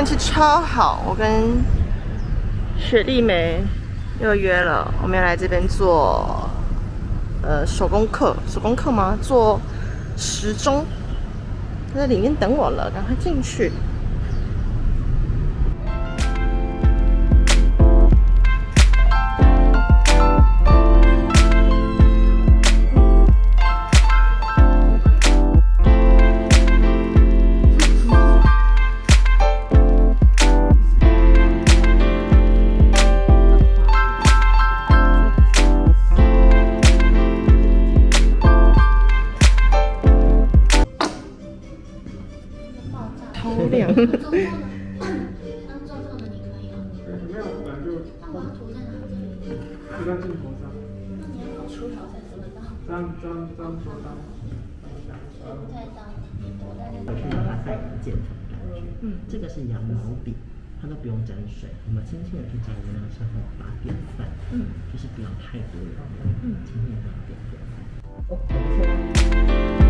系超好，我跟雪莉梅又约了，我们要来这边做手工课吗？做时钟，她在里面等我了，赶快进去。亮。 做的你可以哦。没有，本来就。那我要涂在哪里？涂在镜头上。那你要搞出条才涂得到。这样说到。不太到，我在那。 去让它带点渐层的感觉。这个是羊毛笔，它都不用沾水，我们轻轻的去沾那个之后把它点散。就是不要太多油。轻轻的把它点散。哦，很不错。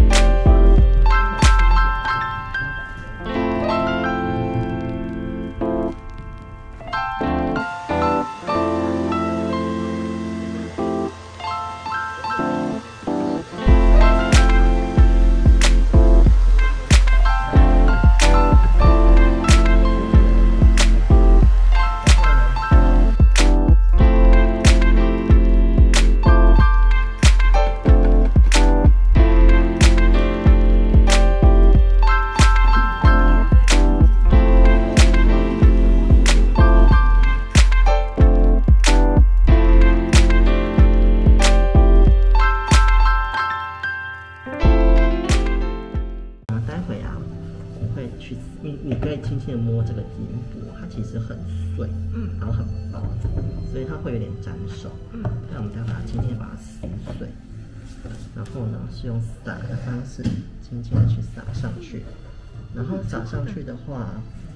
你可以轻轻的摸这个银箔，它其实很碎，然后很薄，所以它会有点沾手。那我们待会轻轻把它撕碎，然后呢是用撒的方式轻轻的去撒上去，然后撒上去的话，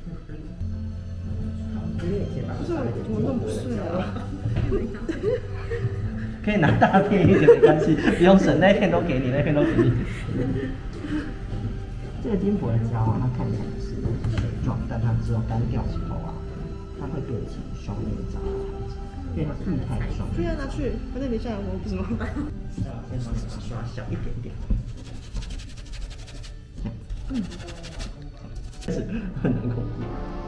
因为你先把它撒一点， 怎么弄不碎啊？ 可以拿大片一点没关系，不用省，那片都给你，那片都给你。这个金箔的胶啊，它看起来是水状，但它之后干掉之后啊，它会变成双面胶的材质，因为它是液态双。 对啊，拿去，反正等一下我不怎么办。 先帮你刷小一点点。开始很恐怖。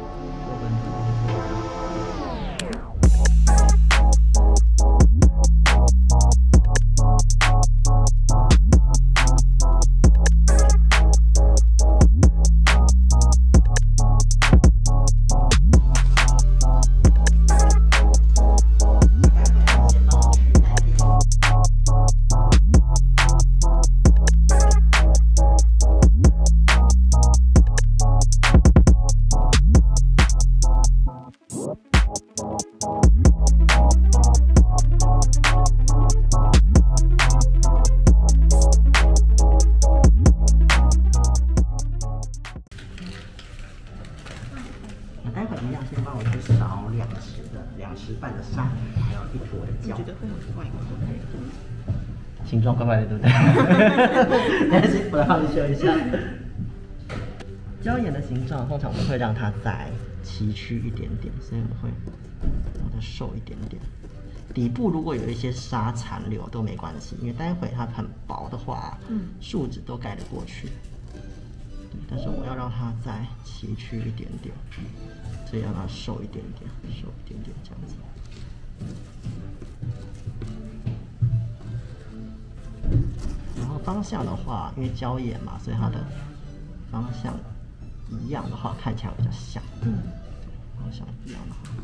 待会一样，先帮我去烧2匙半的砂糖，还有1坨的胶。 觉得会很怪吗？ 形状怪怪的，对不对？但是我来帮你修一下。椒盐的形状，通常我们会让它再崎岖一点点，所以我们会让它瘦一点点。底部如果有一些沙残留都没关系，因为待会它很薄的话，树脂都盖得过去。但是我要让它再崎岖一点点，所以让它瘦一点点，瘦一点点这样子。然后方向的话，因为椒盐嘛，所以它的方向一样的话，看起来比较像。方向一样的话。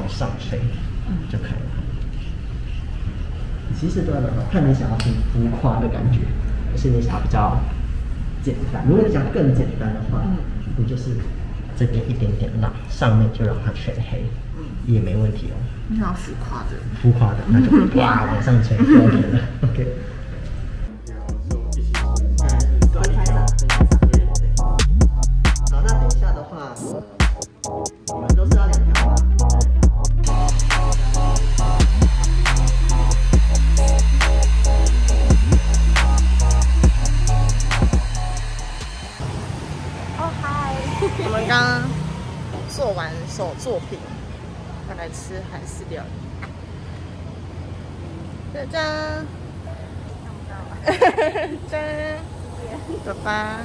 上吹就可以了。其实对了，看你想要很浮夸的感觉，还是你想要比较简单。如果你想更简单的话，你就是这边一点点浪，上面就让它全黑，也没问题哦。 你想要浮夸的？ 浮夸的，那就哇往上吹就 OK 了。OK。分开上，好，那等一下的话，你们都是要2条吗？ 我们刚刚做完手作品，要来吃韩式料理。짜잔，짠，走吧。